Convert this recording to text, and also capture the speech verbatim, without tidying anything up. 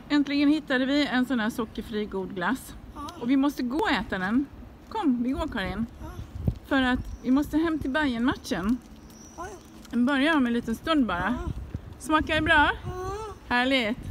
Äntligen hittade vi en sån här sockerfri god glass. Ja. Och vi måste gå och äta den. Kom, vi går Karin. Ja. För att vi måste hem till Bayern-matchen. Ja. Den börjar om en liten stund bara. Ja. Smakar det bra? Ja. Härligt.